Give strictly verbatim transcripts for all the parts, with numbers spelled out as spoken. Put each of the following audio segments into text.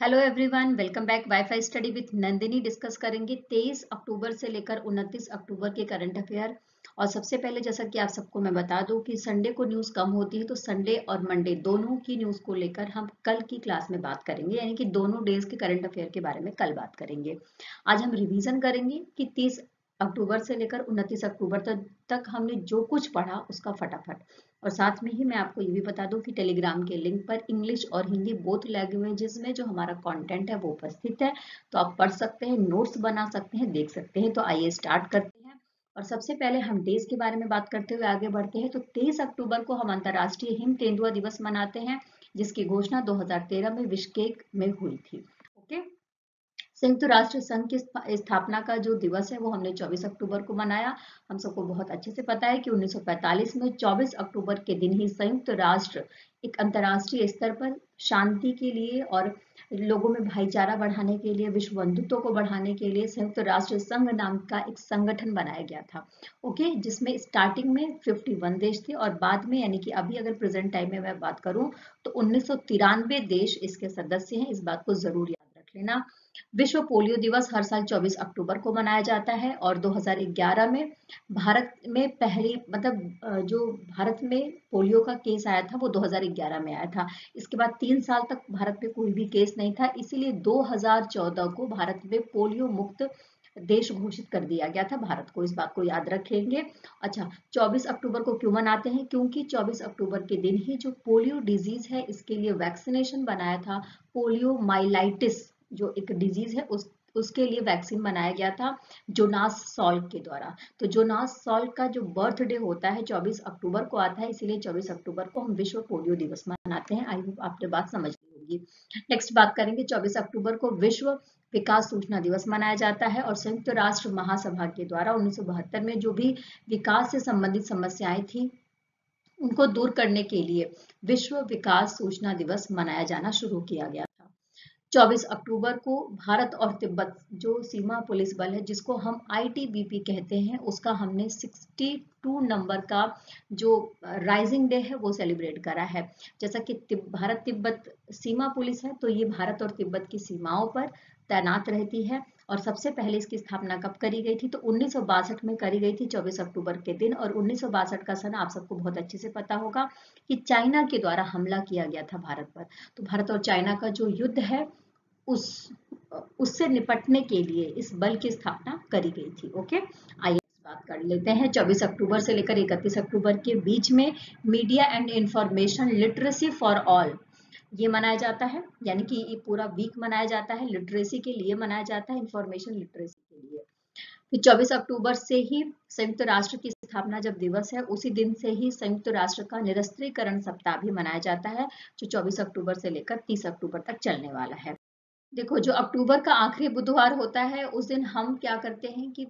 Hello everyone, welcome back. Wifi study with Nandini discuss करेंगे तेईस अक्टूबर से लेकर उनतीस अक्टूबर के करंट अफेयर। और सबसे पहले जैसा कि आप सबको मैं बता दूं कि संडे को न्यूज़ कम होती है, तो संडे और मंडे दोनों की न्यूज़ को लेकर हम कल की क्लास में बात करेंगे, यानी कि दोनों डेज के करंट अफेयर के बारे में कल बात करेंगे। आज हम रिवीजन करेंगे कि तीस अक्टूबर से लेकर उनतीस अक्टूबर तक तक हमने जो कुछ पढ़ा उसका फटाफट। और साथ में ही मैं आपको ये भी बता दूं कि टेलीग्राम के लिंक पर इंग्लिश और हिंदी बोथ लैंग्वेजेस में जो हमारा कंटेंट है वो उपस्थित है, तो आप पढ़ सकते हैं, नोट्स बना सकते हैं, देख सकते हैं। तो आइए स्टार्ट करते हैं। और सबसे पहले हम डेज के बारे में बात करते हुए आगे बढ़ते हैं। तो तेईस अक्टूबर को हम अंतर्राष्ट्रीय हिम तेंदुआ दिवस मनाते हैं, जिसकी घोषणा दो हज़ार तेरह में बिश्केक में हुई थी। ओके। संयुक्त राष्ट्र संघ की स्थापना का जो दिवस है वो हमने चौबीस अक्टूबर को मनाया। हम सबको बहुत अच्छे से पता है कि उन्नीस सौ पैंतालीस में चौबीस अक्टूबर के दिन ही संयुक्त राष्ट्र एक अंतर्राष्ट्रीय स्तर पर शांति के लिए और लोगों में भाईचारा बढ़ाने के लिए, विश्व बंधुत्व को बढ़ाने के लिए संयुक्त राष्ट्र संघ नाम का एक संगठन बनाया गया था। ओके, जिसमें स्टार्टिंग में इक्यावन देश थे और बाद में, यानी कि अभी अगर प्रेजेंट टाइम में मैं बात करूं तो उन्नीस सौ तिरानवे देश इसके सदस्य हैं। इस बात को जरूर याद रख लेना। विश्व पोलियो दिवस हर साल चौबीस अक्टूबर को मनाया जाता है और दो हज़ार ग्यारह में भारत में पहली मतलब जो भारत में पोलियो का केस आया था वो दो हज़ार ग्यारह में आया था। इसके बाद तीन साल तक भारत में कोई भी केस नहीं था, इसीलिए दो हज़ार चौदह को भारत में पोलियो मुक्त देश घोषित कर दिया गया था भारत को। इस बात को याद रखेंगे। अच्छा, चौबीस अक्टूबर को क्यों मनाते हैं? क्योंकि चौबीस अक्टूबर के दिन ही जो पोलियो डिजीज है इसके लिए वैक्सीनेशन बनाया था। पोलियो माइलाइटिस जो एक डिजीज है उस उसके लिए वैक्सीन बनाया गया था जोनास सॉल्क के द्वारा। तो जोनास सॉल्क का जो बर्थडे होता है चौबीस अक्टूबर को आता है, इसीलिए चौबीस अक्टूबर को हम विश्व पोलियो दिवस मनाते हैं। आई होप आपने बात समझ ली होगी। नेक्स्ट बात करेंगे, चौबीस अक्टूबर को विश्व विकास सूचना दिवस मनाया जाता है और संयुक्त राष्ट्र महासभा के द्वारा उन्नीस सौ बहत्तर में जो भी विकास से संबंधित समस्याएं थी उनको दूर करने के लिए विश्व विकास सूचना दिवस मनाया जाना शुरू किया गया था। चौबीस अक्टूबर को भारत और तिब्बत जो सीमा पुलिस बल है, जिसको हम आई टी बी पी कहते हैं, उसका हमने बासठ नंबर का जो राइजिंग डे है वो सेलिब्रेट करा है। जैसा कि भारत तिब्बत सीमा पुलिस है, तो ये भारत और तिब्बत की सीमाओं पर तैनात रहती है। और सबसे पहले इसकी स्थापना कब करी गई थी? तो उन्नीस सौ बासठ में करी गई थी, चौबीस अक्टूबर के दिन। और उन्नीस सौ बासठ का सन आप सबको बहुत अच्छे से पता होगा कि चाइना के द्वारा हमला किया गया था भारत पर। तो भारत और चाइना का जो युद्ध है उस उससे निपटने के लिए इस बल की स्थापना करी गई थी। ओके, आइए बात कर लेते हैं। चौबीस अक्टूबर से लेकर इकतीस अक्टूबर के बीच में media and information literacy for all ये मनाया जाता है, यानी कि ये पूरा वीक मनाया जाता है, लिटरेसी के लिए मनाया जाता है, इंफॉर्मेशन लिटरेसी के लिए। फिर चौबीस अक्टूबर से ही संयुक्त राष्ट्र की स्थापना जब दिवस है, उसी दिन से ही संयुक्त राष्ट्र का निरस्त्रीकरण सप्ताह भी मनाया जाता है, जो चौबीस अक्टूबर से लेकर तीस अक्टूबर तक चलने वाला है। देखो, जो अक्टूबर का आखिरी बुधवार होता है उस दिन हम क्या करते हैं कि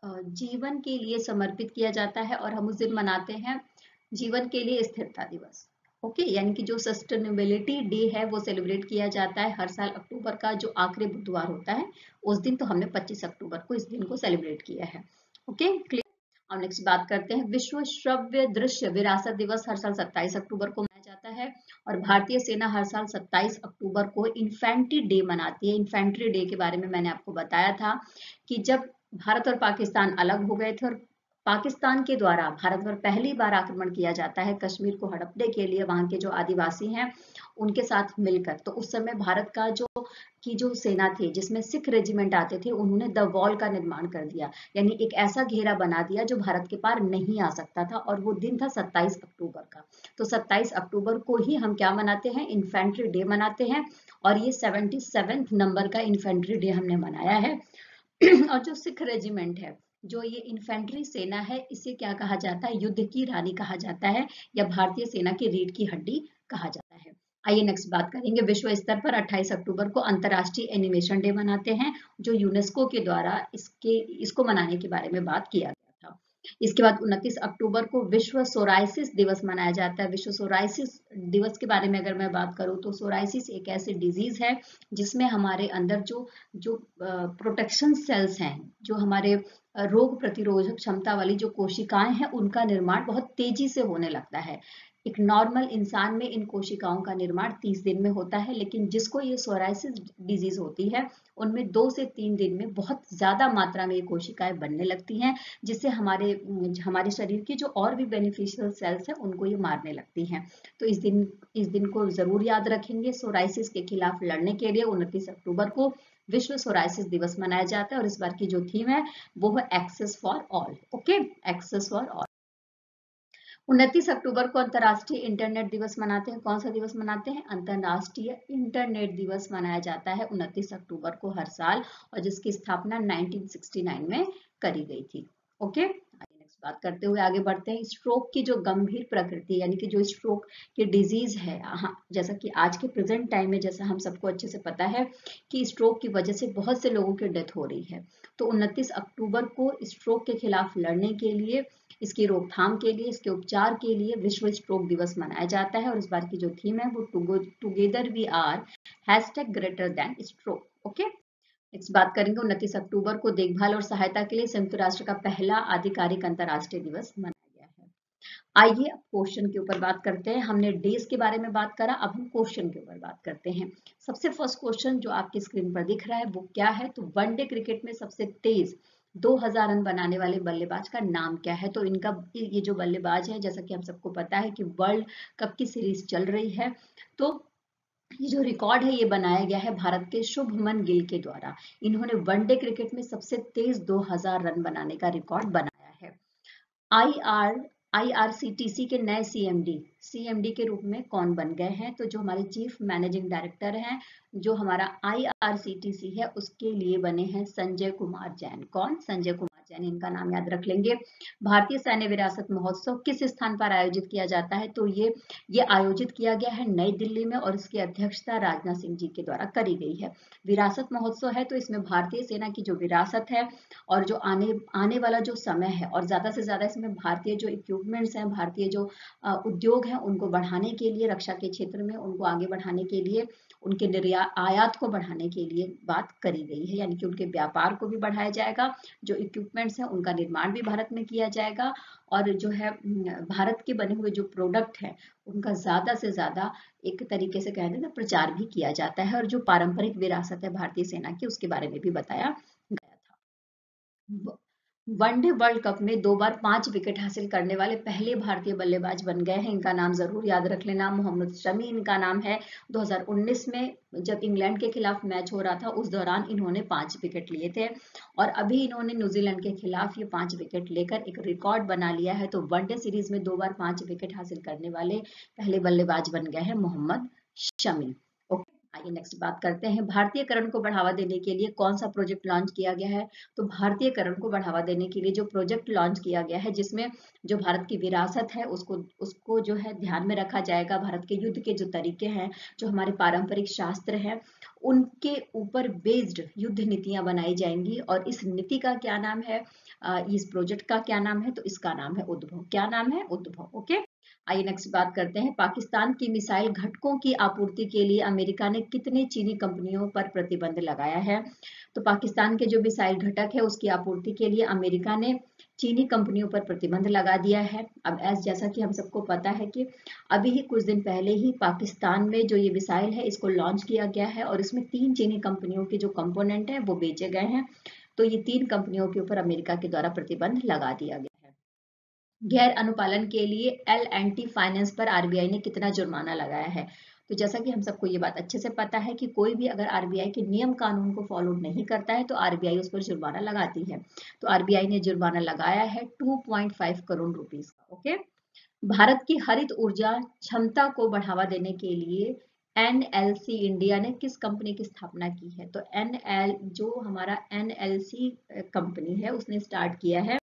जीवन के लिए समर्पित किया जाता है और हम उस दिन मनाते हैं जीवन के लिए स्थिरता दिवस। ओके, यानी कि जो सस्टेनेबिलिटी डे है वो सेलिब्रेट किया जाता है हर साल अक्टूबर का जो आखिरी बुधवार होता है उस दिन। तो हमने पच्चीस अक्टूबर को इस दिन को सेलिब्रेट किया है। Okay, clear. अब नेक्स्ट बात करते हैं, विश्व श्रव्य दृश्य विरासत दिवस हर साल सत्ताईस अक्टूबर को मनाया जाता है और भारतीय सेना हर साल सत्ताईस अक्टूबर को इन्फेंट्री डे मनाती है। इन्फेंट्री डे के बारे में मैंने आपको बताया था कि जब भारत और पाकिस्तान अलग हो गए थे और पाकिस्तान के द्वारा भारत पर पहली बार आक्रमण किया जाता है कश्मीर को हड़पने के लिए, वहां के जो आदिवासी हैं उनके साथ मिलकर, तो उस समय भारत का जो की जो सेना थी जिसमें सिख रेजिमेंट आते थे, उन्होंने द वॉल का निर्माण कर दिया, यानी एक ऐसा घेरा बना दिया जो भारत के पार नहीं आ सकता था। और वो दिन था सत्ताईस अक्टूबर का। तो सत्ताईस अक्टूबर को ही हम क्या मनाते हैं? इन्फेंट्री डे मनाते हैं। और ये सेवेंटी सेवेंथ नंबर का इन्फेंट्री डे हमने मनाया है। और जो सिख रेजिमेंट है, जो ये इन्फेंट्री सेना है, इसे क्या कहा जाता है? युद्ध की रानी कहा जाता है, या भारतीय सेना की रीढ़ की हड्डी कहा जाता है। आइए नेक्स्ट बात करेंगे, विश्व स्तर पर अट्ठाईस अक्टूबर को अंतर्राष्ट्रीय एनिमेशन डे मनाते हैं, जो यूनेस्को के द्वारा इसके इसको मनाने के बारे में बात किया गया था। इसके बाद उनतीस अक्टूबर को विश्व सोराइसिस दिवस मनाया जाता है। विश्व सोराइसिस दिवस के बारे में अगर मैं बात करूं तो सोराइसिस एक ऐसी डिजीज है जिसमें हमारे अंदर जो जो प्रोटेक्शन सेल्स हैं, जो हमारे रोग प्रतिरोधक क्षमता वाली जो कोशिकाएं हैं, उनका निर्माण बहुत तेजी से होने लगता है। एक नॉर्मल इंसान में इन कोशिकाओं का निर्माण तीस दिन में होता है, लेकिन जिसको ये सोराइसिस डिजीज होती है उनमें दो से तीन दिन में बहुत ज्यादा मात्रा में ये कोशिकाएं बनने लगती हैं, जिससे हमारे हमारे शरीर की जो और भी बेनिफिशियल सेल्स हैं उनको ये मारने लगती हैं। तो इस दिन इस दिन को जरूर याद रखेंगे। सोराइसिस के खिलाफ लड़ने के लिए उनतीस अक्टूबर को विश्व सोराइसिस दिवस मनाया जाता है और इस बार की जो थीम है वो है access for all. Okay, access for all. उनतीस अक्टूबर को अंतर्राष्ट्रीय इंटरनेट दिवस मनाते हैं। कौन सा दिवस मनाते हैं? अंतर्राष्ट्रीय इंटरनेट दिवस मनाया जाता है उनतीस अक्टूबर को हर साल, और जिसकी स्थापना उन्नीस सौ उनहत्तर में करी गई थी। ओके, नेक्स्ट बात करते हुए आगे बढ़ते हैं। स्ट्रोक की जो गंभीर प्रकृति यानी कि जो स्ट्रोक की डिजीज है, हाँ, जैसा कि आज के प्रेजेंट टाइम में जैसा हम सबको अच्छे से पता है कि स्ट्रोक की वजह से बहुत से लोगों की डेथ हो रही है। तो उनतीस अक्टूबर को स्ट्रोक के खिलाफ लड़ने के लिए, इसकी रोकथाम के लिए, इसके उपचार के लिए विश्व स्ट्रोक दिवस मनाया जाता है और इस बार की जो थीम है वो together we are hashtag greater than stroke. Okay, next बात करेंगे। उनतीस अक्टूबर को देखभाल और सहायता के लिए संयुक्त राष्ट्र का पहला आधिकारिक अंतर्राष्ट्रीय दिवस मनाया गया है। आइए अब क्वेश्चन के ऊपर बात करते हैं। हमने डेज के बारे में बात करा, अब हम क्वेश्चन के ऊपर बात करते हैं। सबसे फर्स्ट क्वेश्चन जो आपकी स्क्रीन पर दिख रहा है वो क्या है? तो वनडे क्रिकेट में सबसे तेज दो हज़ार रन बनाने वाले बल्लेबाज का नाम क्या है? तो इनका ये जो बल्लेबाज है, जैसा कि हम सबको पता है कि वर्ल्ड कप की सीरीज चल रही है, तो ये जो रिकॉर्ड है ये बनाया गया है भारत के शुभमन गिल के द्वारा। इन्होंने वनडे क्रिकेट में सबसे तेज दो हज़ार रन बनाने का रिकॉर्ड बनाया है। आई आर आईआरसीटीसी के नए सीएमडी सीएमडी के रूप में कौन बन गए हैं? तो जो हमारे चीफ मैनेजिंग डायरेक्टर हैं, जो हमारा आईआरसीटीसी है, उसके लिए बने हैं संजय कुमार जैन। कौन? संजय कुमार जैन, इनका नाम याद रख लेंगे। भारतीय सैन्य विरासत महोत्सव किस स्थान पर आयोजित किया जाता है? तो ये ये आयोजित किया गया है नई दिल्ली में और इसकी अध्यक्षता राजनाथ सिंह जी के द्वारा करी गई है। विरासत महोत्सव है तो इसमें भारतीय सेना की जो विरासत है और जो आने आने वाला जो समय है, और ज्यादा से ज्यादा इसमें भारतीय जो इक्विपमेंट्स हैं, भारतीय जो उद्योग हैं, उनको बढ़ाने के लिए, रक्षा के क्षेत्र में उनको आगे बढ़ाने के लिए, उनके निर्यात आयात को बढ़ाने के लिए बात करी गई है। यानी कि उनके व्यापार को भी बढ़ाया जाएगा, जो इक्विपमेंट्स हैं उनका निर्माण भी भारत में किया जाएगा, और जो है भारत के बने हुए जो प्रोडक्ट हैं उनका ज्यादा से ज्यादा एक तरीके से कहते हैं प्रचार भी किया जाता है, और जो पारंपरिक विरासत है भारतीय सेना की उसके बारे में भी बताया गया था। वनडे वर्ल्ड कप में दो बार पांच विकेट हासिल करने वाले पहले भारतीय बल्लेबाज बन गए हैं। इनका नाम जरूर याद रख लेना, मोहम्मद शमी इनका नाम है। दो हज़ार उन्नीस में जब इंग्लैंड के खिलाफ मैच हो रहा था उस दौरान इन्होंने पांच विकेट लिए थे, और अभी इन्होंने न्यूजीलैंड के खिलाफ ये पांच विकेट लेकर एक रिकॉर्ड बना लिया है। तो वनडे सीरीज में दो बार पांच विकेट हासिल करने वाले पहले बल्लेबाज बन गए हैं मोहम्मद शमी। आइए नेक्स्ट बात करते हैं। भारतीयकरण को बढ़ावा देने के लिए कौन सा प्रोजेक्ट लॉन्च किया गया है? तो भारतीयकरण को बढ़ावा देने के लिए जो प्रोजेक्ट लॉन्च किया गया है, जिसमें जो भारत की विरासत है उसको उसको जो है ध्यान में रखा जाएगा। भारत के युद्ध के जो तरीके हैं, जो हमारे पारंपरिक शास्त्र हैं, उनके ऊपर बेस्ड युद्ध नीतियां बनाई जाएंगी। और इस नीति का क्या नाम है, इस प्रोजेक्ट का क्या नाम है? तो इसका नाम है उद्भव। क्या नाम है? उद्भव। ओके, आइए नेक्स्ट बात करते हैं। पाकिस्तान की मिसाइल घटकों की आपूर्ति के लिए अमेरिका ने कितने चीनी कंपनियों पर प्रतिबंध लगाया है? तो पाकिस्तान के जो मिसाइल घटक है उसकी आपूर्ति के लिए अमेरिका ने चीनी कंपनियों पर प्रतिबंध लगा दिया है। अब ऐस जैसा कि हम सबको पता है कि अभी ही कुछ दिन पहले ही पाकिस्तान में जो ये मिसाइल है इसको लॉन्च किया गया है, और इसमें तीन चीनी कंपनियों के जो कंपोनेंट है वो बेचे गए हैं। तो ये तीन कंपनियों के ऊपर अमेरिका के द्वारा प्रतिबंध लगा दिया गया। गैर अनुपालन के लिए एल एंड टी फाइनेंस पर आरबीआई ने कितना जुर्माना लगाया है? तो जैसा कि हम सबको ये बात अच्छे से पता है कि कोई भी अगर आरबीआई के नियम कानून को फॉलो नहीं करता है तो आरबीआई उस पर जुर्माना लगाती है। तो आरबीआई ने जुर्माना लगाया है दो पॉइंट पाँच करोड़ रुपीस का। ओके, भारत की हरित ऊर्जा क्षमता को बढ़ावा देने के लिए एनएलसी इंडिया ने किस कंपनी की स्थापना की है? तो एनएल जो हमारा एनएलसी कंपनी है उसने स्टार्ट किया है,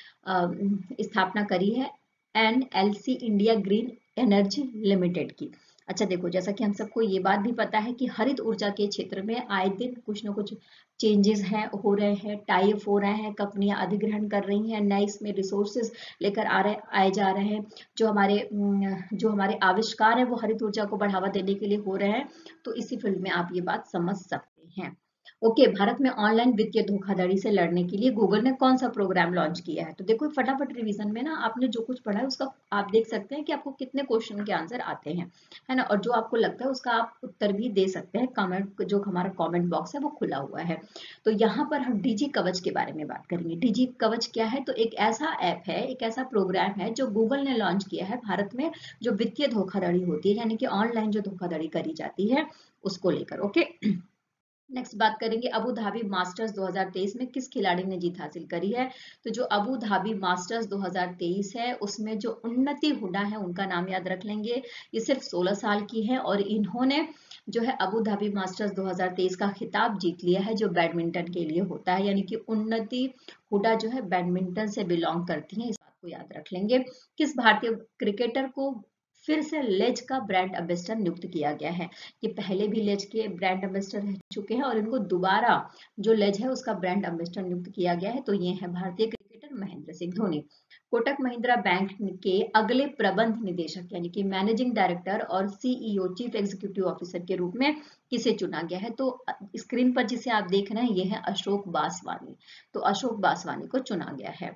स्थापना करी है NLC India green energy limited की। अच्छा देखो, जैसा कि हम सबको ये बात भी पता है कि हरित ऊर्जा के क्षेत्र में आए दिन कुछ ना कुछ चेंजेस हैं हो रहे हैं, टाइप हो रहे हैं, कंपनियां अधिग्रहण कर रही हैं, नए इसमें रिसोर्सेज लेकर आ रहे आए जा रहे हैं। जो हमारे जो हमारे आविष्कार है वो हरित ऊर्जा को बढ़ावा देने के लिए हो रहे हैं। तो इसी फील्ड में आप ये बात समझ सकते हैं। ओके okay, भारत में ऑनलाइन वित्तीय धोखाधड़ी से लड़ने के लिए गूगल ने कौन सा प्रोग्राम लॉन्च किया है? तो देखो फटाफट रिवीजन में ना आपने जो कुछ पढ़ा है उसका आप देख सकते हैं कि आपको कितने क्वेश्चन के आंसर आते हैं, है ना, और जो आपको लगता है उसका आप उत्तर भी दे सकते हैं। कमेंट, जो हमारा कमेंट बॉक्स है वो खुला हुआ है। तो यहाँ पर हम डीजी कवच के बारे में बात करेंगे। डीजी कवच क्या है? तो एक ऐसा ऐप है, एक ऐसा प्रोग्राम है जो गूगल ने लॉन्च किया है भारत में, जो वित्तीय धोखाधड़ी होती है यानी कि ऑनलाइन जो धोखाधड़ी करी जाती है उसको लेकर। ओके, नेक्स्ट बात करेंगे अबू धाबी मास्टर्स दो हज़ार तेईस में किस खिलाड़ी ने जीत हासिल करी है? तो जो अबू धाबी मास्टर्स दो हज़ार तेईस है उसमें जो उन्नति हुडा है उनका नाम याद रख लेंगे। ये सिर्फ सोलह साल की है और इन्होंने जो है अबू धाबी मास्टर्स दो हज़ार तेईस का खिताब जीत लिया है, जो बैडमिंटन के लिए होता है, यानी कि उन्नति हुडा जो है बैडमिंटन से बिलोंग करती है, इस बात को याद रख लेंगे। किस भारतीय क्रिकेटर को फिर से लेज का ब्रांड एम्बेसडर नियुक्त किया गया है? ये पहले भी लेज के ब्रांड एम्बेसडर रह चुके हैं और इनको दोबारा जो लेज है उसका ब्रांड एम्बेसडर नियुक्त किया गया है। तो ये है भारतीय क्रिकेटर महेंद्र सिंह धोनी। कोटक महिंद्रा बैंक के अगले प्रबंध निदेशक यानी कि मैनेजिंग डायरेक्टर और सीईओ चीफ एग्जीक्यूटिव ऑफिसर के रूप में किसे चुना गया है? तो स्क्रीन पर जिसे आप देख रहे हैं ये है अशोक बासवानी। तो अशोक बासवानी को चुना गया है।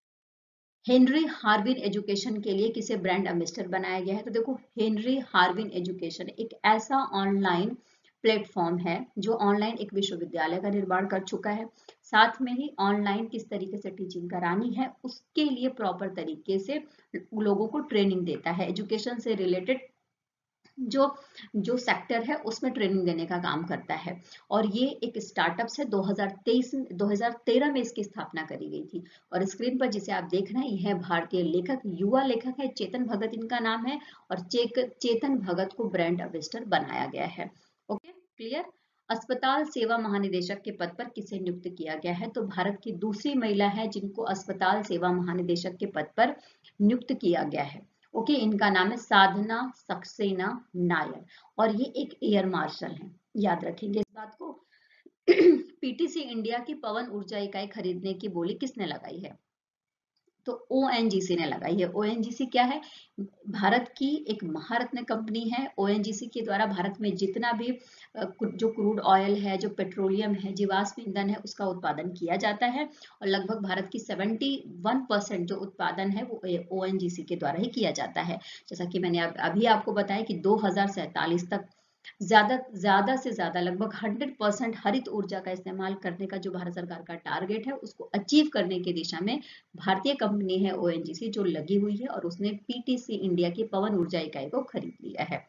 हेनरी हार्विन एजुकेशन के लिए किसे ब्रांड एम्बेसडर बनाया गया है? तो देखो हेनरी हार्विन एजुकेशन एक ऐसा ऑनलाइन प्लेटफॉर्म है जो ऑनलाइन एक विश्वविद्यालय का निर्माण कर चुका है, साथ में ही ऑनलाइन किस तरीके से टीचिंग करानी है उसके लिए प्रॉपर तरीके से लोगों को ट्रेनिंग देता है। एजुकेशन से रिलेटेड जो जो सेक्टर है उसमें ट्रेनिंग देने का काम करता है और ये एक स्टार्टअप से दो हज़ार तेईस दो हज़ार तेरह में इसकी स्थापना करी गई थी। और स्क्रीन पर जिसे आप देख रहे हैं यह भारतीय लेखक, युवा लेखक है, चेतन भगत इनका नाम है और चेक चेतन भगत को ब्रांड एम्बेसडर बनाया गया है। Okay, clear. अस्पताल सेवा महानिदेशक के पद पर किसे नियुक्त किया गया है? तो भारत की दूसरी महिला है जिनको अस्पताल सेवा महानिदेशक के पद पर नियुक्त किया गया है। ओके okay, इनका नाम है साधना सक्सेना नायर और ये एक एयर मार्शल हैं, याद रखेंगे इस बात को। पीटीसी इंडिया की पवन ऊर्जा इकाई खरीदने की बोली किसने लगाई है? तो ओएनजीसी ने लगाई है। ओएनजीसी क्या है? भारत की एक महारत्न कंपनी है। ओएनजीसी के द्वारा भारत में जितना भी जो क्रूड ऑयल है, जो पेट्रोलियम है, जीवाश्म ईंधन है, उसका उत्पादन किया जाता है और लगभग भारत की इकहत्तर परसेंट जो उत्पादन है वो ओएनजीसी के द्वारा ही किया जाता है। जैसा कि मैंने अभी आपको बताया कि दो हज़ार सैंतालीस तक ज्यादा ज्यादा से ज्यादा लगभग सौ परसेंट हरित ऊर्जा का इस्तेमाल करने का जो भारत सरकार का टारगेट है उसको अचीव करने की दिशा में भारतीय कंपनी है ओएनजीसी जो लगी हुई है और उसने पीटीसी इंडिया की पवन ऊर्जा इकाई को खरीद लिया है।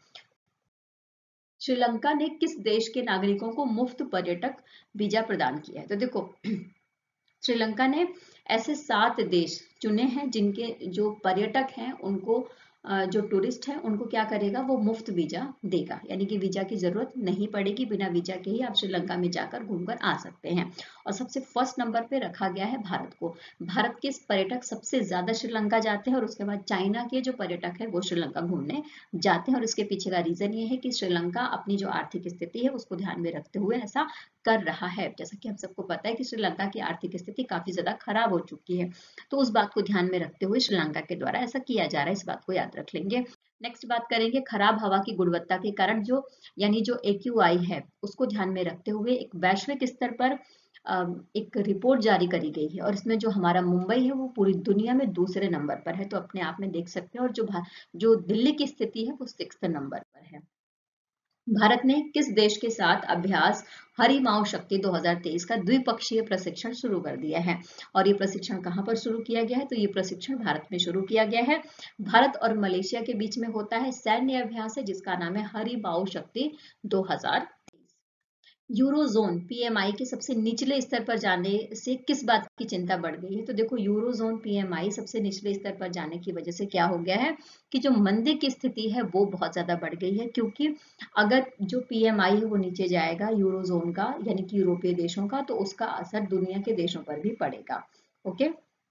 श्रीलंका ने किस देश के नागरिकों को मुफ्त पर्यटक वीजा प्रदान किया है? तो देखो श्रीलंका ने ऐसे सात देश चुने हैं जिनके जो पर्यटक हैं उनको, जो टूरिस्ट हैं उनको क्या करेगा, वो मुफ्त वीजा देगा, यानी कि वीजा की जरूरत नहीं पड़ेगी, बिना वीजा के ही आप श्रीलंका में जाकर घूमकर आ सकते हैं। और सबसे फर्स्ट नंबर पे रखा गया है भारत को। भारत के पर्यटक सबसे ज्यादा श्रीलंका जाते हैं और उसके बाद चाइना के जो पर्यटक है वो श्रीलंका घूमने जाते हैं और इसके पीछे का रीजन ये है कि श्रीलंका अपनी जो आर्थिक स्थिति है उसको ध्यान में रखते हुए ऐसा कर रहा है। जैसा कि हम सबको पता है कि श्रीलंका की आर्थिक स्थिति काफी ज्यादा खराब हो चुकी है, तो उस बात को ध्यान में रखते हुए श्रीलंका के द्वारा ऐसा किया जा रहा है, इस बात को याद रख लेंगे। नेक्स्ट बात करेंगे खराब हवा की गुणवत्ता के कारण जो यानी जो एक्यूआई है उसको ध्यान में रखते हुए एक वैश्विक स्तर पर एक रिपोर्ट जारी करी गई है और इसमें जो हमारा मुंबई है वो पूरी दुनिया में दूसरे नंबर पर है, तो अपने आप में देख सकते हैं। और जो जो दिल्ली की स्थिति है वो सिक्स्थ नंबर पर है। भारत ने किस देश के साथ अभ्यास हरि माओ शक्ति दो हज़ार तेईस का द्विपक्षीय प्रशिक्षण शुरू कर दिया है? और ये प्रशिक्षण कहां पर शुरू किया गया है? तो ये प्रशिक्षण भारत में शुरू किया गया है। भारत और मलेशिया के बीच में होता है सैन्य अभ्यास है जिसका नाम है हरि माओ शक्ति दो हज़ार। यूरोजोन पीएमआई के सबसे निचले स्तर पर जाने से किस बात की चिंता बढ़ गई है? तो देखो यूरोजोन पीएमआई सबसे निचले स्तर पर जाने की वजह से क्या हो गया है कि जो मंदी की स्थिति है वो बहुत ज्यादा बढ़ गई है, क्योंकि अगर जो पीएमआई है वो नीचे जाएगा यूरोजोन का यानी कि यूरोपीय देशों का, तो उसका असर दुनिया के देशों पर भी पड़ेगा। ओके,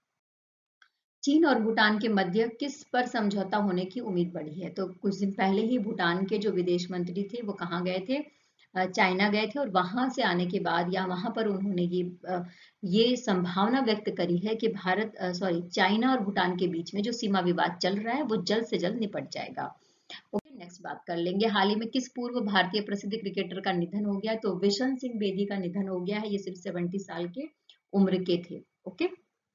चीन और भूटान के मध्य किस पर समझौता होने की उम्मीद बढ़ी है? तो कुछ दिन पहले ही भूटान के जो विदेश मंत्री थे वो कहाँ गए थे? चाइना गए थे और वहां से आने के बाद या वहां पर उन्होंने ये ये संभावना व्यक्त करी है कि भारत सॉरी चाइना और भूटान के बीच में जो सीमा विवाद चल रहा है वो जल्द से जल्द निपट जाएगा। ओके, नेक्स्ट बात कर लेंगे, हाल ही में किस पूर्व भारतीय प्रसिद्ध क्रिकेटर का निधन हो गया है? तो बिशन सिंह बेदी का निधन हो गया है, ये सिर्फ सत्तर साल के उम्र के थे। ओके,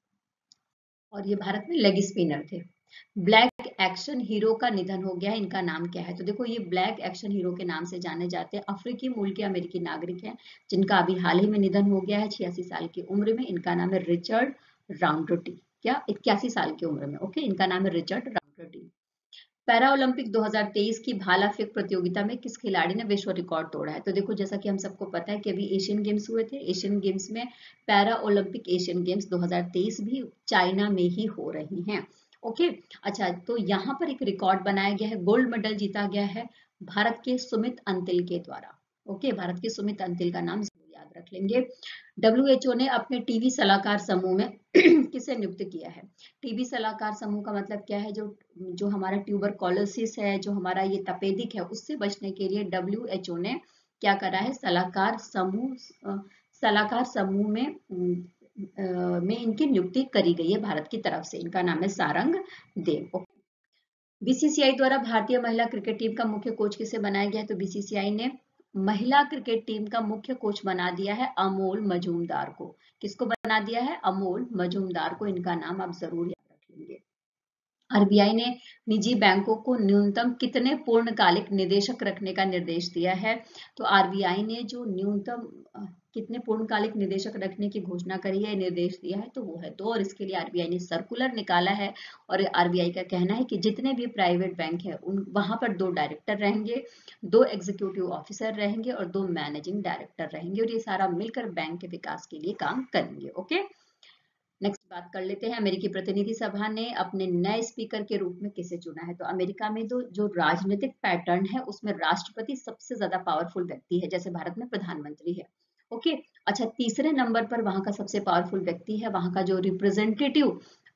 और ये भारत में लेग स्पिनर थे। ब्लैक एक्शन हीरो का निधन हो गया है, इनका नाम क्या है? तो देखो, ये ब्लैक एक्शन हीरो के नाम से जाने जाते हैं, अफ्रीकी मूल के अमेरिकी नागरिक हैं, जिनका अभी हाल ही में निधन हो गया है छियासी साल की उम्र में। इनका नाम है रिचर्ड राउंडटी, क्या इक्यासी साल की उम्र में। ओके, इनका नाम है रिचर्ड राउंडटी। पैरा ओलंपिक दो हज़ार तेईस की भाला फेंक प्रतियोगिता में किस खिलाड़ी ने विश्व रिकॉर्ड तोड़ा है? तो देखो, जैसा कि हम सबको पता है कि अभी एशियन गेम्स हुए थे, एशियन गेम्स में पैरा ओलंपिक एशियन गेम्स दो हज़ार तेईस भी चाइना में ही हो रही हैं। ओके, अच्छा, तो यहाँ पर एक रिकॉर्ड बनाया गया है, गोल्ड मेडल जीता गया है भारत के सुमित अंतिल के द्वारा। ओके, भारत के सुमित अंतिल का नाम जरूर याद रख लेंगे। डब्ल्यू एच ओ ने अपने टीबी सलाहकार समूह में किसे नियुक्त किया है? टीबी सलाहकार समूह का मतलब क्या है? जो जो हमारा ट्यूबरकुलोसिस है, जो हमारा ये तपेदिक है, उससे बचने के लिए डब्ल्यू एच ओ ने क्या करा है? सलाहकार समूह सलाहकार समूह में में इनकी नियुक्ति करी गई है भारत की तरफ से। इनका नाम है सारंग देव। बी सी सी आई द्वारा भारतीय महिला क्रिकेट टीम का मुख्य कोच किसे बनाया गया है? तो बी सी सी आई ने महिला क्रिकेट टीम का मुख्य कोच बना दिया है अमोल मजूमदार को। किसको बना दिया है? अमोल मजूमदार को। इनका नाम आप जरूर याद रख लेंगे। आर बी आई ने निजी बैंकों को न्यूनतम कितने पूर्णकालिक निदेशक रखने का निर्देश दिया है? तो आर बी आई ने जो न्यूनतम कितने पूर्णकालिक निदेशक रखने की घोषणा करी है, निर्देश दिया है, तो वो है दो। और इसके लिए आर बी आई ने सर्कुलर निकाला है। और आर बी आई का कहना है कि जितने भी प्राइवेट बैंक है उन वहां पर दो डायरेक्टर रहेंगे, दो एग्जीक्यूटिव ऑफिसर रहेंगे और दो मैनेजिंग डायरेक्टर रहेंगे, और ये सारा मिलकर बैंक के विकास के लिए काम करेंगे। ओके, नेक्स्ट बात कर लेते हैं, अमेरिकी प्रतिनिधि सभा ने अपने नए स्पीकर के रूप में किसे चुना है? तो अमेरिका में तो जो राजनीतिक पैटर्न है उसमें राष्ट्रपति सबसे ज्यादा पावरफुल व्यक्ति है, जैसे भारत में प्रधानमंत्री है। ओके, अच्छा, तीसरे नंबर पर वहां का सबसे पावरफुल व्यक्ति है वहां का जो रिप्रेजेंटेटिव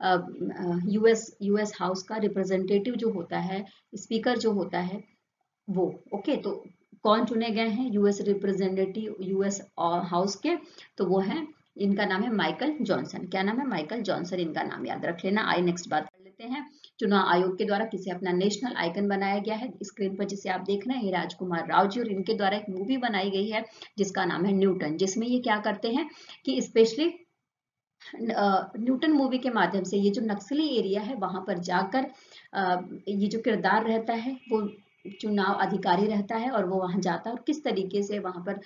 यूएस यूएस हाउस का रिप्रेजेंटेटिव जो होता है, स्पीकर जो होता है वो। ओके, तो कौन चुने गए हैं यूएस रिप्रेजेंटेटिव यूएस हाउस के? तो वो है, इनका नाम है माइकल जॉनसन। क्या नाम है? माइकल जॉनसन, इनका नाम याद रख लेना। आई नेक्स्ट बात कर लेते हैं, चुनाव आयोग के द्वारा किसे अपना नेशनल आइकन बनाया गया है? स्क्रीन पर जिसे आप देख रहे हैं राजकुमार राव जी, और इनके द्वारा एक मूवी बनाई गई है जिसका नाम है न्यूटन, जिसमें ये क्या करते हैं कि स्पेशली न्यूटन मूवी के माध्यम से ये जो नक्सली एरिया है वहां पर जाकर ये जो किरदार रहता है वो चुनाव अधिकारी रहता है, और वो वहां जाता है और किस तरीके से वहां पर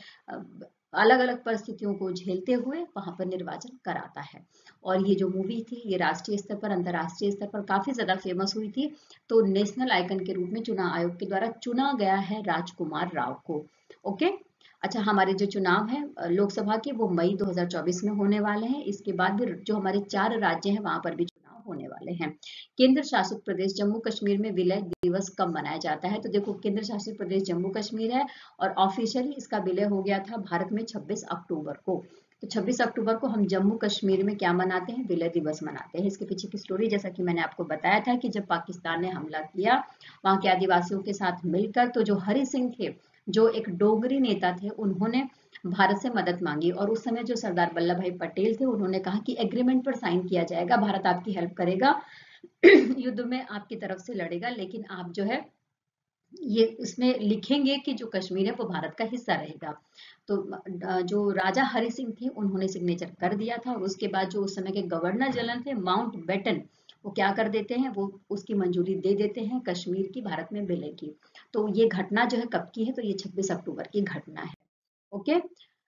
अलग अलग परिस्थितियों को झेलते हुए वहां पर निर्वाचन कराता है। और ये जो मूवी थी ये राष्ट्रीय स्तर पर, अंतर्राष्ट्रीय स्तर पर काफी ज्यादा फेमस हुई थी। तो नेशनल आइकन के रूप में चुनाव आयोग के द्वारा चुना गया है राजकुमार राव को। ओके, अच्छा, हमारे जो चुनाव है लोकसभा के वो मई दो हज़ार चौबीस में होने वाले हैं। इसके बाद भी जो हमारे चार राज्य हैं वहां पर भी चुनाव होने वाले हैं। केंद्र शासित प्रदेश जम्मू कश्मीर में विलय दिवस कब मनाया जाता है? तो देखो, केंद्र शासित प्रदेश जम्मू कश्मीर है और ऑफिशियली इसका विलय हो गया था भारत में छब्बीस अक्टूबर को। तो छब्बीस अक्टूबर को हम जम्मू कश्मीर में क्या मनाते हैं? विलय दिवस मनाते हैं। इसके पीछे की स्टोरी जैसा कि मैंने आपको बताया था कि जब पाकिस्तान ने हमला किया वहां के आदिवासियों के साथ मिलकर, तो जो हरि सिंह थे जो एक डोगरी नेता थे, उन्होंने भारत से मदद मांगी। और उस समय जो सरदार वल्लभ भाई पटेल थे उन्होंने कहा कि एग्रीमेंट पर साइन किया जाएगा, भारत आपकी हेल्प करेगा युद्ध में आपकी तरफ से लड़ेगा, लेकिन आप जो है ये उसमें लिखेंगे कि जो कश्मीर है वो भारत का हिस्सा रहेगा। तो जो राजा हरि सिंह थे उन्होंने सिग्नेचर कर दिया था, और उसके बाद जो उस समय के गवर्नर जनरल थे माउंट बेटन, वो क्या कर देते हैं, वो उसकी मंजूरी दे देते हैं कश्मीर की भारत में विलय की। तो ये घटना जो है कब की है? तो ये छब्बीस अक्टूबर की घटना है। ओके,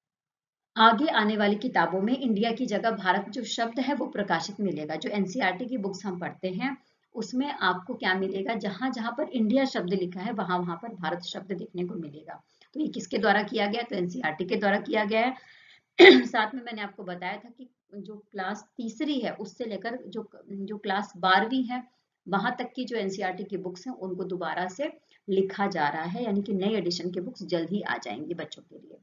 आगे आने वाली किताबों में इंडिया की जगह भारत जो शब्द है वो प्रकाशित मिलेगा। जो N C E R T की बुक्स हम पढ़ते हैं उसमें आपको क्या मिलेगा? जहां जहां पर इंडिया शब्द लिखा है वहां वहां पर भारत शब्द देखने को मिलेगा। तो ये किसके द्वारा किया गया? तो N C E R T के द्वारा किया गया है। साथ में मैंने आपको बताया था कि जो क्लास तीसरी है उससे लेकर जो जो क्लास बारहवीं है वहां तक की जो N C E R T की बुक्स हैं उनको दोबारा से लिखा जा रहा है, यानी कि नई एडिशन की बुक्स जल्द ही आ जाएंगी बच्चों के लिए।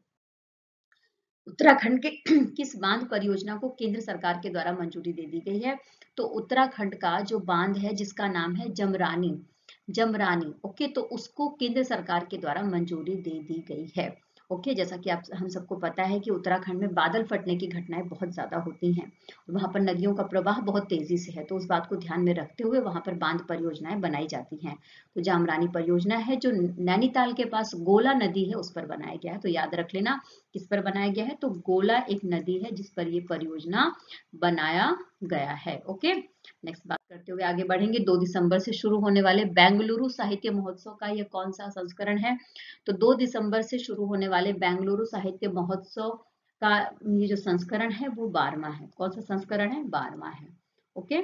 उत्तराखंड के किस बांध परियोजना को केंद्र सरकार के द्वारा मंजूरी दे दी गई है? तो उत्तराखंड का जो बांध है जिसका नाम है जमरानी, जमरानी। ओके, तो उसको केंद्र सरकार के द्वारा मंजूरी दे दी गई है। ओके, जैसा कि आप हम सबको पता है कि उत्तराखंड में बादल फटने की घटनाएं बहुत ज्यादा होती हैं। वहां पर नदियों का प्रवाह बहुत तेजी से है, तो उस बात को ध्यान में रखते हुए वहां पर बांध परियोजनाएं बनाई जाती हैं। तो जामरानी परियोजना है जो नैनीताल के पास गोला नदी है उस पर बनाया गया है। तो याद रख लेना किस पर बनाया गया है, तो गोला एक नदी है जिस पर ये परियोजना बनाया गया है। ओके, नेक्स्ट बात करते हुए आगे बढ़ेंगे। दो दिसंबर से शुरू होने वाले बेंगलुरु साहित्य महोत्सव का यह कौन सा संस्करण है, तो दो दिसंबर से शुरू होने वाले बेंगलुरु साहित्य महोत्सव का ये जो संस्करण है वो बारहवां है। कौन सा संस्करण है, बारहवां है। ओके,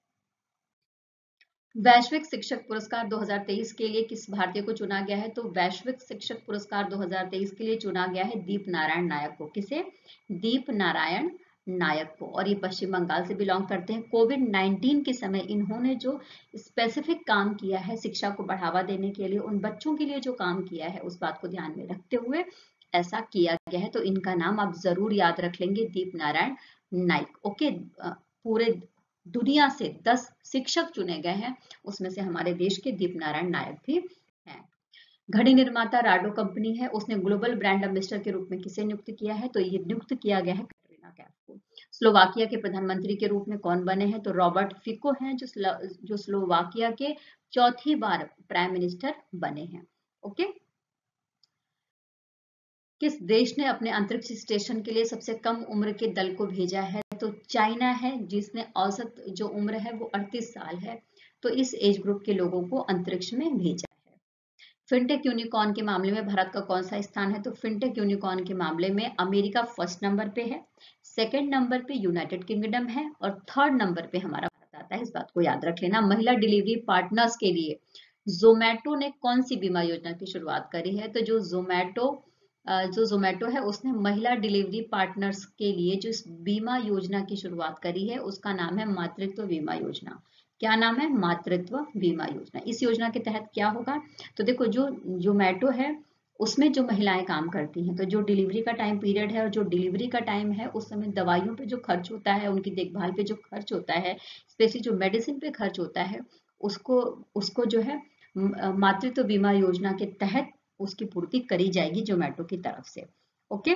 वैश्विक शिक्षक पुरस्कार दो हज़ार तेईस के लिए किस भारतीय को चुना गया है, तो वैश्विक शिक्षक पुरस्कार दो हज़ार तेईस के लिए चुना गया है दीप नारायण नायक को। किसे, दीप नारायण नायक को, और ये पश्चिम बंगाल से बिलोंग करते हैं। कोविड नाइन्टीन के समय इन्होंने जो स्पेसिफिक काम किया है शिक्षा को बढ़ावा देने के लिए, उन बच्चों के लिए जो काम किया है उस बात को ध्यान में रखते हुए ऐसा किया गया है। तो इनका नाम आप जरूर याद रख लेंगे, दीप नारायण नाइक। ओके, पूरे दुनिया से दस शिक्षक चुने गए हैं, उसमें से हमारे देश के दीप नारायण नायक भी हैं। घड़ी निर्माता राडो कंपनी है, उसने ग्लोबल ब्रांड एम्बेसडर के रूप में किसे नियुक्त किया है, तो ये नियुक्त किया गया है कैटरीना कैफ को। स्लोवाकिया के प्रधानमंत्री के रूप में कौन बने हैं, तो रॉबर्ट फिको हैं जो जो स्लोवाकिया के चौथी बार प्राइम मिनिस्टर बने हैं। ओके, किस देश ने अपने अंतरिक्ष स्टेशन के लिए सबसे कम उम्र के दल को भेजा है, तो चाइना है जिसने औसत जो उम्र है वो अड़तीस साल है। तो इस एज ग्रुप के लोगों को अंतरिक्ष में भेजा है। फिनटेक यूनिकॉर्न के मामले में भारत का कौन सा स्थान है, तो फिनटेक यूनिकॉर्न के मामले में अमेरिका फर्स्ट नंबर पे है, सेकेंड नंबर पे यूनाइटेड किंगडम है और थर्ड नंबर पे हमारा भारत आता है। इस बात को याद रख लेना। महिला डिलीवरी पार्टनर्स के लिए जोमैटो ने कौन सी बीमा योजना की शुरुआत करी है, तो जो जोमैटो जो जोमेटो है उसने महिला डिलीवरी पार्टनर्स के लिए जो इस बीमा योजना की शुरुआत करी है उसका नाम है मातृत्व बीमा योजना। क्या नाम है, मातृत्व बीमा योजना। इस योजना के तहत क्या होगा, तो देखो जो जोमेटो है उसमें जो महिलाएं काम करती हैं, तो जो डिलीवरी का टाइम पीरियड है और जो डिलीवरी का टाइम है उस समय दवाइयों पे जो खर्च होता है, उनकी देखभाल पे जो खर्च होता है, स्पेशली जो मेडिसिन पे खर्च होता है, उसको उसको जो है मातृत्व बीमा योजना के तहत उसकी पूर्ति करी जाएगी जोमेटो की तरफ से। ओके,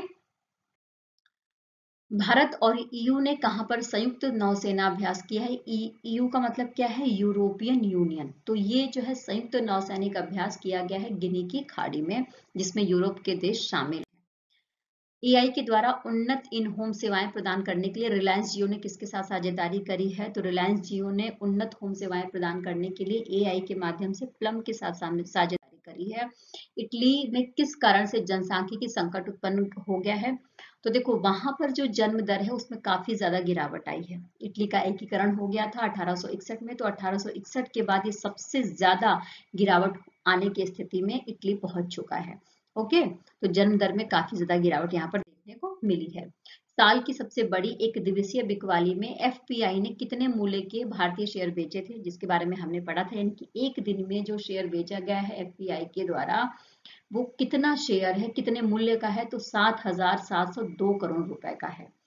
भारत और ईयू ने कहां पर संयुक्त नौसेना अभ्यास किया है, ईयू का मतलब क्या है, यूरोपियन यूनियन। तो ये जो है संयुक्त नौसैनिक अभ्यास किया गया है गिनी की खाड़ी में, जिसमें यूरोप के देश शामिल हैं। एआई के द्वारा उन्नत इन होम सेवाएं प्रदान करने के लिए रिलायंस जियो ने किसके साथ साझेदारी करी है, तो रिलायंस जियो ने उन्नत होम सेवाएं प्रदान करने के लिए एआई के माध्यम से प्लम के साथ साझेदारी करी है। इटली में किस कारण से जनसांख्यिकी संकट उत्पन्न हो गया है, तो देखो वहां पर जो जन्म दर है उसमें काफी ज्यादा गिरावट आई है। इटली का एकीकरण हो गया था अठारह सौ इकसठ में, तो अठारह सौ इकसठ के बाद ये सबसे ज्यादा गिरावट आने की स्थिति में इटली पहुंच चुका है। ओके, तो जन्म दर में काफी ज्यादा गिरावट यहाँ पर देखने को मिली है। साल की सबसे बड़ी एक दिवसीय बिकवाली में एफपीआई ने कितने मूल्य के भारतीय शेयर बेचे थे, जिसके बारे में हमने पढ़ा था, यानी कि एक दिन में जो शेयर बेचा गया है एफपीआई के द्वारा वो कितना शेयर है, कितने मूल्य का है, तो सात हजार सात सौ दो करोड़ रुपए का है।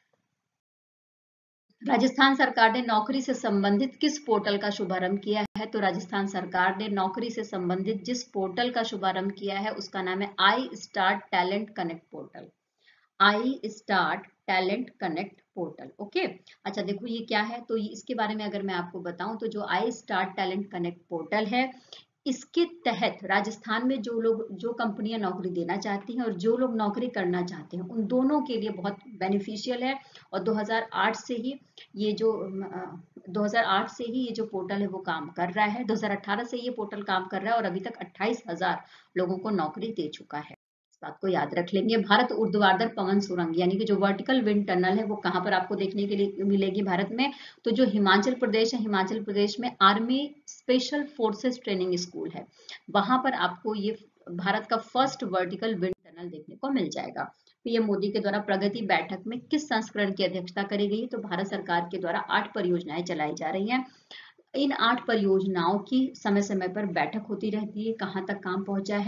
राजस्थान सरकार ने नौकरी से संबंधित किस पोर्टल का शुभारंभ किया है, तो राजस्थान सरकार ने नौकरी से संबंधित जिस पोर्टल का शुभारंभ किया है उसका नाम है iStart talent connect portal. IStart talent connect portal. Okay, अच्छा देखो ये क्या है, तो इसके बारे में अगर मैं आपको बताऊं तो जो iStart talent connect portal है, इसके तहत राजस्थान में जो लोग जो कंपनियां नौकरी देना चाहती हैं और जो लोग नौकरी करना चाहते हैं उन दोनों के लिए बहुत बेनिफिशियल है। और दो हज़ार आठ से ही ये जो दो हज़ार आठ से ही ये जो पोर्टल है वो काम कर रहा है। दो हज़ार अठारह से ये पोर्टल काम कर रहा है और अभी तक अट्ठाईस हजार लोगों को नौकरी दे चुका है। बात को याद रख लेंगे। भारत ऊर्ध्वाधर पवन सुरंग यानी कि जो वर्टिकल विंड टनल है वो कहां पर आपको देखने के लिए मिलेगी भारत में, तो जो हिमाचल प्रदेश है, हिमाचल प्रदेश में army special forces training school है, वहां पर आपको ये भारत का फर्स्ट वर्टिकल विंड टनल देखने को मिल जाएगा। पीएम मोदी के द्वारा प्रगति बैठक में किस संस्करण की अध्यक्षता करी गई, तो भारत सरकार के द्वारा आठ परियोजनाएं चलाई जा रही हैं। इन आठ परियोजनाओं की समय समय पर बैठक होती रहती है, कहां तक काम पहुंचा है,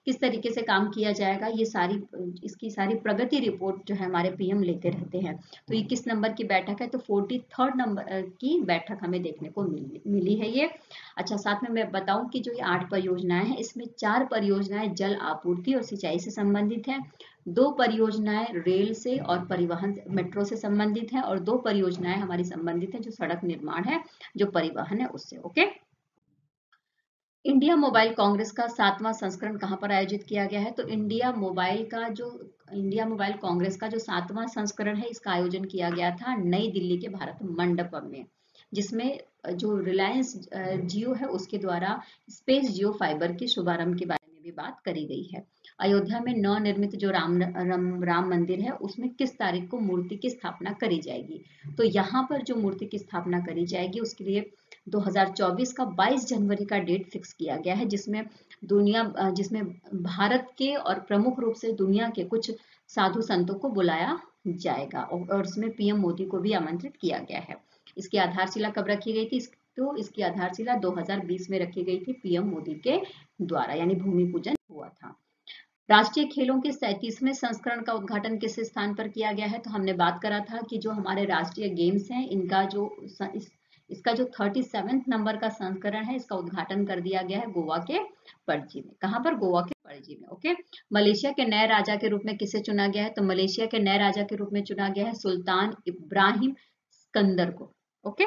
किस तरीके से काम किया जाएगा, ये सारी इसकी सारी प्रगति रिपोर्ट जो है हमारे पीएम लेते रहते हैं। तो ये किस नंबर की बैठक है, तो फोर्टी थर्ड नंबर की बैठक हमें देखने को मिली मिली है ये। अच्छा, साथ में मैं बताऊं कि जो ये आठ परियोजनाएं हैं, इसमें चार परियोजनाएं जल आपूर्ति और सिंचाई से संबंधित है, दो परियोजनाएं रेल से और परिवहन मेट्रो से संबंधित है, और दो परियोजनाएं हमारी संबंधित है जो सड़क निर्माण है, जो परिवहन है उससे। ओके, इंडिया मोबाइल कांग्रेस का सातवां संस्करण कहां पर आयोजित किया गया है, तो इंडिया मोबाइल का जो इंडिया मोबाइल कांग्रेस का जो सातवां संस्करण है, इसका आयोजन किया गया था नई दिल्ली के भारत मंडपम में, जिसमें जो रिलायंस जियो है उसके द्वारा स्पेस जियो फाइबर के शुभारंभ के बारे में भी बात करी गई है। अयोध्या में नवनिर्मित जो राम राम, राम मंदिर है उसमें किस तारीख को मूर्ति की स्थापना करी जाएगी, तो यहाँ पर जो मूर्ति की स्थापना करी जाएगी उसके लिए दो हज़ार चौबीस का बाईस जनवरी का डेट फिक्स किया गया है, जिसमें दुनिया जिसमें भारत के और प्रमुख रूप से दुनिया के कुछ साधु संतों को बुलाया जाएगा, और उसमें पीएम मोदी को भी आमंत्रित किया गया है। इसकी आधारशिला कब रखी गई थी, तो इसकी आधारशिला दो हज़ार बीस में रखी गई थी पीएम मोदी के द्वारा, यानी भूमि पूजन हुआ था। राष्ट्रीय खेलों के सैंतीसवें संस्करण का उद्घाटन किस स्थान पर किया गया है, तो हमने बात करा था कि जो हमारे राष्ट्रीय गेम्स हैं इनका जो इस, इसका जो सैंतीस नंबर का संस्करण है, इसका उद्घाटन कर दिया गया है गोवा के पणजी में। कहां पर, गोवा के पणजी में। ओके, मलेशिया के नए राजा के रूप में किसे चुना गया है, तो मलेशिया के नए राजा के रूप में चुना गया है सुल्तान इब्राहिम सिकंदर को। ओके,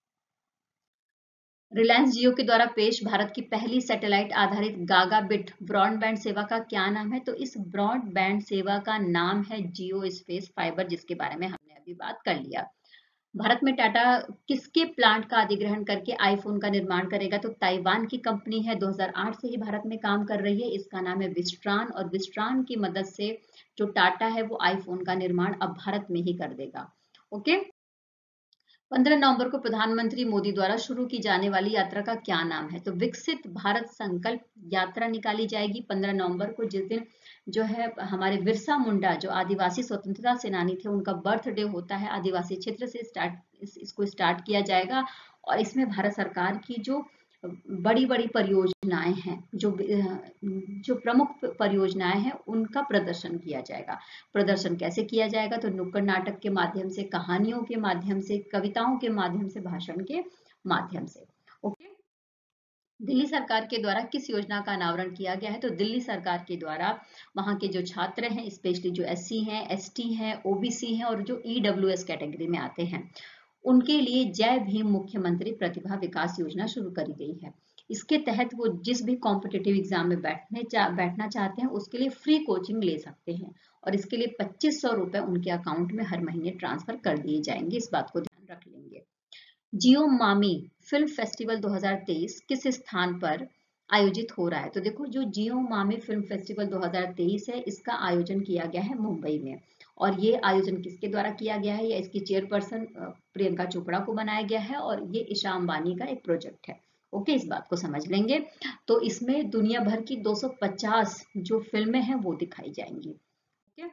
रिलायंस जियो के द्वारा पेश भारत की पहली सैटेलाइट आधारित गागाबिट ब्रॉडबैंड सेवा का क्या नाम है, तो इस ब्रॉडबैंड सेवा का नाम है जियो स्पेस फाइबर, जिसके बारे में हमने अभी बात कर लिया। भारत में टाटा किसके प्लांट का अधिग्रहण करके आईफोन का निर्माण करेगा, तो ताइवान की कंपनी है, दो हज़ार आठ से ही भारत में काम कर रही है, इसका नाम है विस्ट्रान, और विस्ट्रान की मदद से जो टाटा है वो आईफोन का निर्माण अब भारत में ही कर देगा। ओके, पंद्रह नवंबर को प्रधानमंत्री मोदी द्वारा शुरू की जाने वाली यात्रा का क्या नाम है, तो विकसित भारत संकल्प यात्रा निकाली जाएगी पंद्रह नवंबर को, जिस दिन जो है हमारे बिरसा मुंडा जो आदिवासी स्वतंत्रता सेनानी थे उनका बर्थडे होता है, आदिवासी क्षेत्र से स्टार्ट इस, इसको स्टार्ट किया जाएगा, और इसमें भारत सरकार की जो बड़ी बड़ी परियोजनाएं हैं, जो जो प्रमुख परियोजनाएं हैं उनका प्रदर्शन किया जाएगा। प्रदर्शन कैसे किया जाएगा, तो नुक्कड़ नाटक के माध्यम से, कहानियों के माध्यम से, कविताओं के माध्यम से, भाषण के माध्यम से। ओके, दिल्ली सरकार के द्वारा किस योजना का अनावरण किया गया है, तो दिल्ली सरकार के द्वारा वहां के जो छात्र हैं, स्पेशली जो एससी हैं, एसटी हैं, ओबीसी हैं, और जो ईडब्ल्यूएस कैटेगरी में आते हैं, उनके लिए जय भीम मुख्यमंत्री प्रतिभा विकास योजना शुरू करी गई है। इसके तहत वो जिस भी कॉम्पिटिटिव एग्जाम में बैठने चा, बैठना चाहते हैं उसके लिए फ्री कोचिंग ले सकते हैं, और इसके लिए पच्चीस सौ रुपए उनके अकाउंट में हर महीने ट्रांसफर कर दिए जाएंगे, इस बात को ध्यान रख लेंगे। जियो मामी फिल्म फेस्टिवल दो हज़ार तेईस किस स्थान पर आयोजित हो रहा है, तो देखो जो जियो मामी फिल्म फेस्टिवल दो हज़ार तेईस है, इसका आयोजन किया गया है मुंबई में, और ये आयोजन किसके द्वारा किया गया है, या इसकी चेयरपर्सन प्रियंका चोपड़ा को बनाया गया है, और ये ईशा अंबानी का एक प्रोजेक्ट है। ओके, इस बात को समझ लेंगे। तो इसमें दुनिया भर की दो सौ पचास जो फिल्में हैं वो दिखाई जाएंगी। Okay,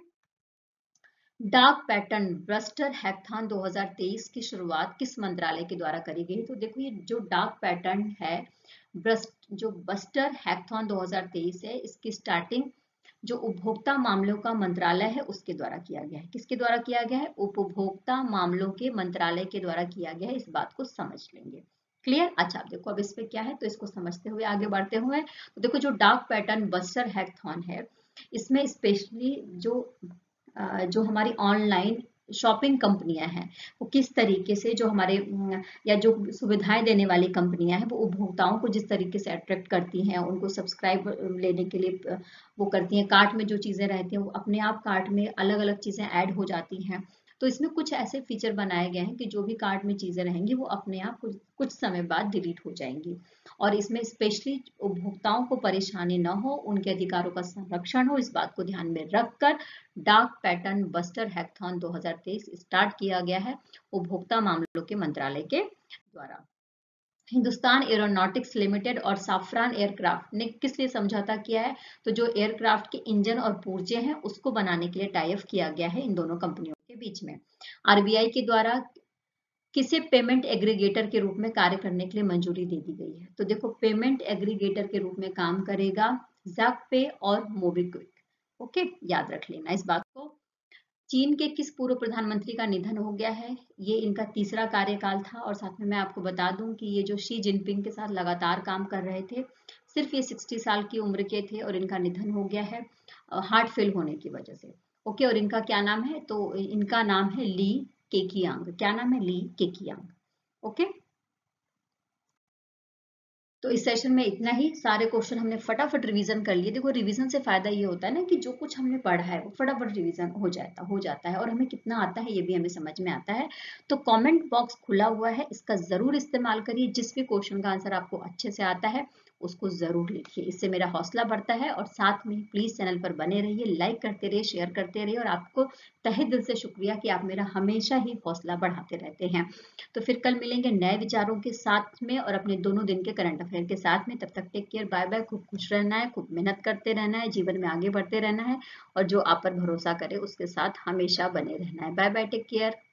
dark pattern buster hackathon दो हज़ार तेईस की शुरुआत किस मंत्रालय के द्वारा करी गई, तो देखो ये जो डार्क पैटर्न है, जो बस्टर हैकाथॉन दो हज़ार तेईस है, इसकी स्टार्टिंग जो उपभोक्ता मामलों का मंत्रालय है उसके द्वारा किया गया है। किसके द्वारा किया गया है, उपभोक्ता मामलों के मंत्रालय के द्वारा किया गया है, इस बात को समझ लेंगे। क्लियर। अच्छा, देखो अब इस पे क्या है, तो इसको समझते हुए आगे बढ़ते हुए, तो देखो जो डार्क पैटर्न बस्टर हैकाथॉन है, इसमें स्पेशली जो जो हमारी ऑनलाइन शॉपिंग कंपनियां हैं वो किस तरीके से, जो हमारे या जो सुविधाएं देने वाली कंपनियां हैं वो उपभोक्ताओं को जिस तरीके से अट्रैक्ट करती हैं, उनको सब्सक्राइब लेने के लिए वो करती हैं, कार्ट में जो चीजें रहती हैं वो अपने आप कार्ट में अलग अलग चीजें ऐड हो जाती हैं। तो इसमें कुछ ऐसे फीचर बनाए गए हैं कि जो भी कार्ट में चीजें रहेंगी वो अपने आप कुछ कुछ समय बाद डिलीट हो जाएंगी, और इसमें स्पेशली उपभोक्ताओं को परेशानी न हो, उनके अधिकारों का संरक्षण हो, इस बात को ध्यान में रखकर डार्क पैटर्न बस्टर हैकाथॉन दो हज़ार तेईस स्टार्ट किया गया है उपभोक्ता मामलों के मंत्रालय के द्वारा। हिंदुस्तान एरोनॉटिक्स लिमिटेड और साफरान एयरक्राफ्ट ने किस लिए समझौता किया है, तो जो एयरक्राफ्ट के इंजन और पुर्जे हैं उसको बनाने के लिए टाई अप किया गया है इन दोनों कंपनियों के बीच में। आरबीआई के द्वारा किसे पेमेंट एग्रीगेटर के रूप में कार्य करने के लिए मंजूरी दे दी गई है, तो देखो पेमेंट एग्रीगेटर के रूप में काम करेगा ज़ाकपे और मोबिक्विक। ओके, याद रख लेना इस बात को। चीन के किस पूर्व प्रधानमंत्री का निधन हो गया है? ये इनका तीसरा कार्यकाल था और साथ में मैं आपको बता दूं कि ये जो शी जिनपिंग के साथ लगातार काम कर रहे थे, सिर्फ ये साठ साल की उम्र के थे और इनका निधन हो गया है हार्ट फेल होने की वजह से। ओके, और इनका क्या नाम है? तो इनका नाम है ली केकियांग। क्या नाम है? Li Keqiang. ओके, तो इस सेशन में इतना ही। सारे क्वेश्चन हमने फटाफट रिवीजन कर लिए। देखो, रिवीजन से फायदा ये होता है ना कि जो कुछ हमने पढ़ा है वो फटाफट रिवीजन हो जाता हो जाता है और हमें कितना आता है ये भी हमें समझ में आता है। तो कमेंट बॉक्स खुला हुआ है, इसका जरूर इस्तेमाल करिए। जिस भी क्वेश्चन का आंसर आपको अच्छे से आता है उसको जरूर लिखिए, इससे मेरा हौसला बढ़ता है। और साथ में प्लीज चैनल पर बने रहिए, लाइक करते रहिए, शेयर करते रहिए। और आपको तहे दिल से शुक्रिया कि आप मेरा हमेशा ही हौसला बढ़ाते रहते हैं। तो फिर कल मिलेंगे नए विचारों के साथ में और अपने दोनों दिन के करंट अफेयर के साथ में। तब तक टेक केयर, बाय बाय। खूब खुश रहना है, खूब मेहनत करते रहना है, जीवन में आगे बढ़ते रहना है और जो आप पर भरोसा करे उसके साथ हमेशा बने रहना है। Bye bye, take care.